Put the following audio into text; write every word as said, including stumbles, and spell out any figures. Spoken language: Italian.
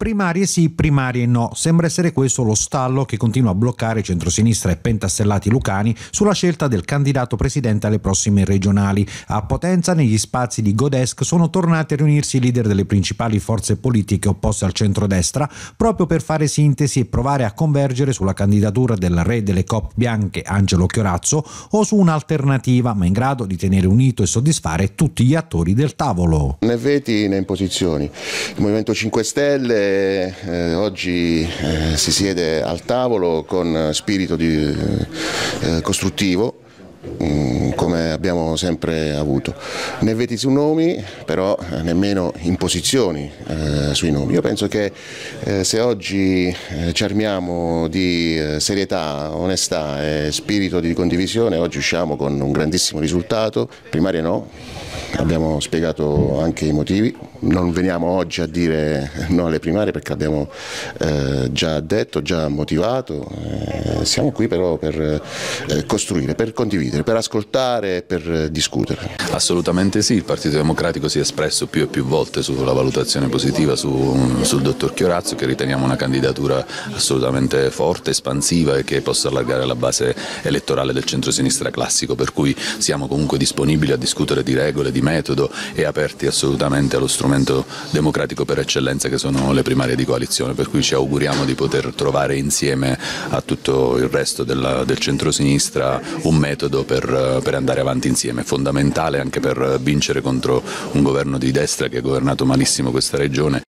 Primarie sì, primarie no. Sembra essere questo lo stallo che continua a bloccare centrosinistra e pentastellati lucani sulla scelta del candidato presidente alle prossime regionali. A Potenza, negli spazi di Godesk, sono tornati a riunirsi i leader delle principali forze politiche opposte al centrodestra proprio per fare sintesi e provare a convergere sulla candidatura del re delle coppe bianche Angelo Chiorazzo o su un'alternativa ma in grado di tenere unito e soddisfare tutti gli attori del tavolo. Né veti né imposizioni. Il Movimento cinque Stelle Eh, oggi eh, si siede al tavolo con spirito di, eh, costruttivo, mh, come abbiamo sempre avuto. Né veti su nomi, però eh, nemmeno imposizioni eh, sui nomi. Io penso che eh, se oggi eh, ci armiamo di eh, serietà, onestà e spirito di condivisione, oggi usciamo con un grandissimo risultato. Primarie no. Abbiamo spiegato anche i motivi, non veniamo oggi a dire no alle primarie perché abbiamo eh, già detto, già motivato, eh, siamo qui però per eh, costruire, per condividere, per ascoltare e per discutere. Assolutamente sì, il Partito Democratico si è espresso più e più volte sulla valutazione positiva su, sul dottor Chiorazzo, che riteniamo una candidatura assolutamente forte, espansiva e che possa allargare la base elettorale del centrosinistra classico, per cui siamo comunque disponibili a discutere di regole, di metodo e aperti assolutamente allo strumento democratico per eccellenza che sono le primarie di coalizione, per cui ci auguriamo di poter trovare insieme a tutto il resto della, del centrosinistra un metodo per, per andare avanti insieme, fondamentale anche per vincere contro un governo di destra che ha governato malissimo questa regione.